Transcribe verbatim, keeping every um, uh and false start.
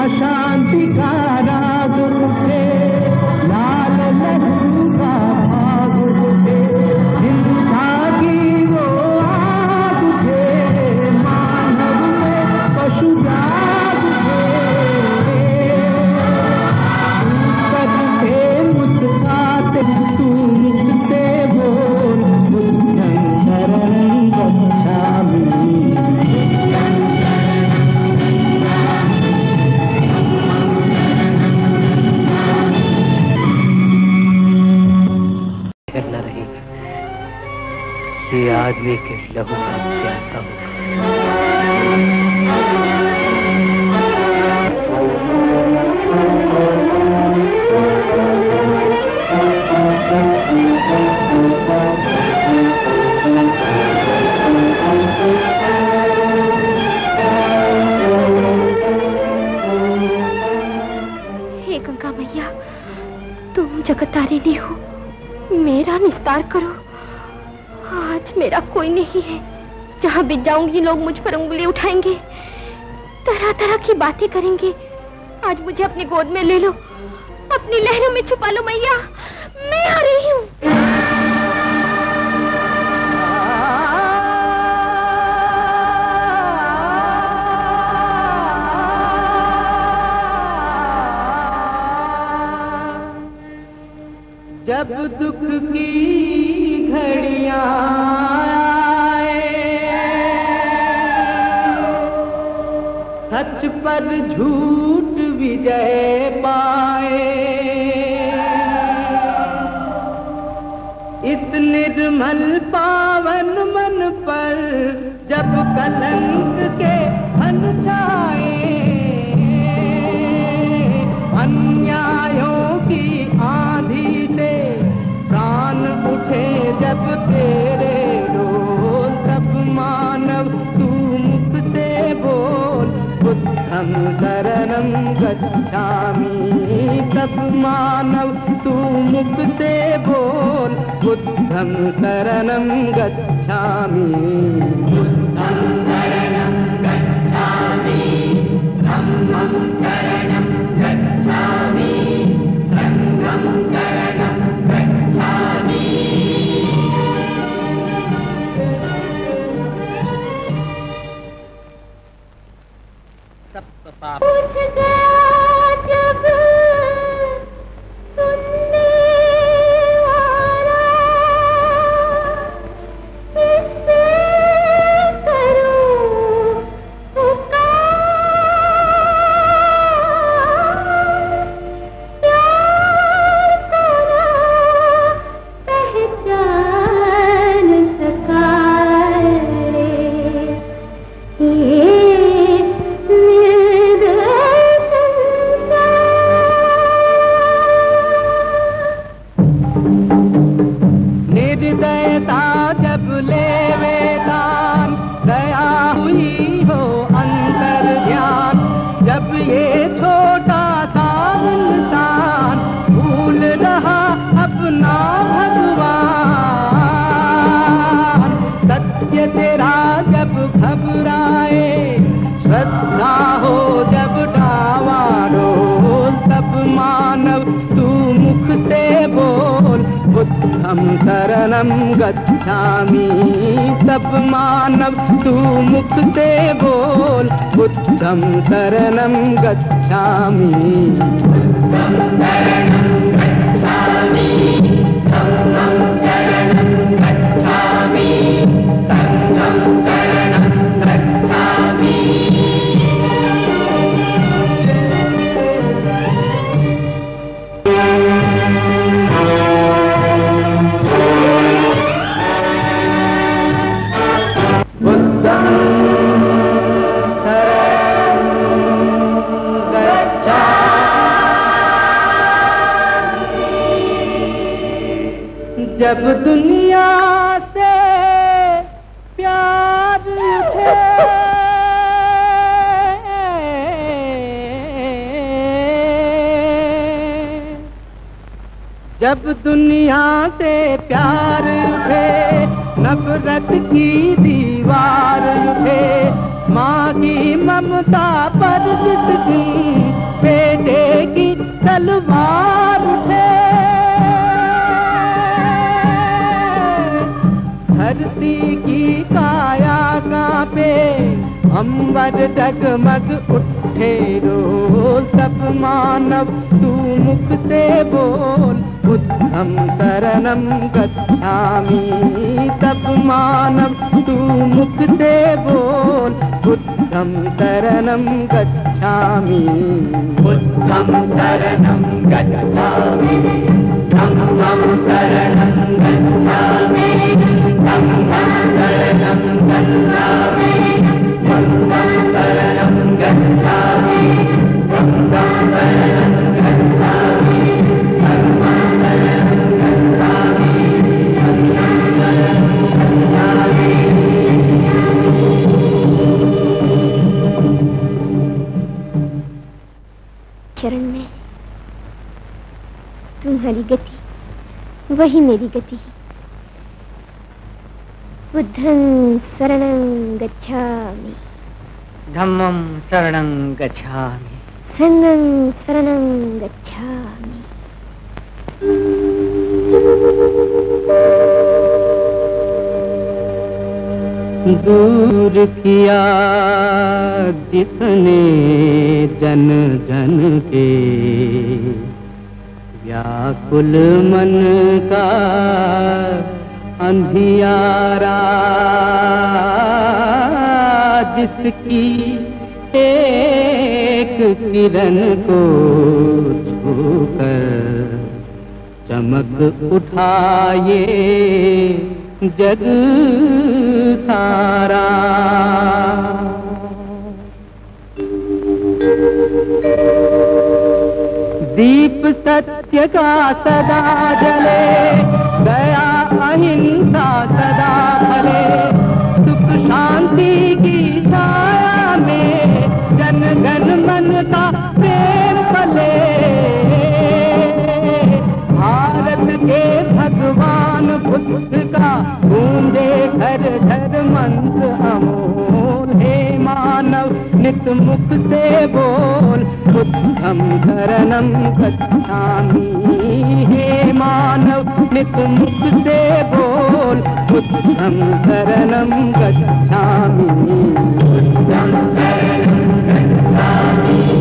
शांति का राग उठे, लाल लहू का भाग उठे, हिंसा की वो आग उठे, मानव में पशु जाग उठे। करके मुस्कुराते तू मुझसे बोल, बुद्धं शरणं गच्छामि। न रही ये आदमी के लहू का प्यासा होगा। हे गंगा मैया, तुम जगतारिणी हो, मेरा निस्तार करो। आज मेरा कोई नहीं है, जहाँ भी जाऊंगी लोग मुझ पर उंगली उठाएंगे, तरह तरह की बातें करेंगे। आज मुझे अपनी गोद में ले लो, अपनी लहरों में छुपा लो मैया, मैं आ रही हूँ। जब दुख की घड़ियां आए, सच पर झूठ विजय पाए, इस निर्मल पावन मन पर जब कलंक के फन छाए, अन्यायों की आंधी से प्राण उठे जब तेरे रोल, तब मानव तू मुख से बोल, बुद्धं शरणं गच्छामि। तब मानव तू मुख से बोल, बुद्धं शरणं गच्छामि। बुद्धं शरणं गच्छामि, धम्मं शरणं गच्छामि, संघं शरणं गच्छामि। सब पाप उठ गया जब सुनने वाला, किससे करूं पुकार, प्यार को ना पहचान सका रे, ये निर्दयता जब ले वेदान, दया हुई हो अंतर ध्यान, जब ये छोटा सा इंसान भूल रहा अपना भगवान, सत्य तेरा जब घबराए, श्रद्धा हो जब डावाडोल, तब मानव तू मुख से बोल, बुद्धं शरणं गच्छामि। तब मानव तू मुख से बोल, बुद्धं शरणं गच्छामि। बुद्धं शरणं गच्छामि, धम्मं शरणं गच्छामि, संघं शरणं गच्छामि। जब दुनिया से प्यार उठे, जब दुनिया से प्यार उठे, नफरत की दीवार उठे, माँ की ममता पर जिस दिन तलवार उठे, धरती की काया कांपे, अंबर डगमग उठे रोल। सब मानव तू मुख से बोल, बुद्धं शरणं गच्छामि। सब मानव तू मुख से बोल, बुद्धं शरणं गच्छामि। बुद्धं शरणं गच्छामि, धम्मं शरणं गच्छामि, धम्मं शरणं गच्छामि, बुद्धं शरणं गच्छामि, बुद्धं शरणं गच्छामि, धम्मं शरणं गच्छामि, संघं शरणं गच्छामि। चरण में तुम्हारी गति वही मेरी गति है। बुद्धं शरणं गच्छामि, धम्मं शरणं गच्छामि, संघं शरणं गच्छामि। दूर किया जिसने जन जन के, व्याकुल मन का अंधियारा। जिसकी एक किरण को छूकर चमक उठाए जग सारा। दीप सत्य का सदा जले, दया अहिंसा सदा फले। सुख शांति की छाया में जन गण मन का प्रेम पले। भारत के भगवान बुद्ध का गूंजे घर घर मंत्र अमोल। हे मानव नित मुख से बोल, बुद्धं शरणं गच्छामि। हे मानव नित मुख से बोल, बुद्धं शरणं गच्छामि, बुद्धं शरणं गच्छामि।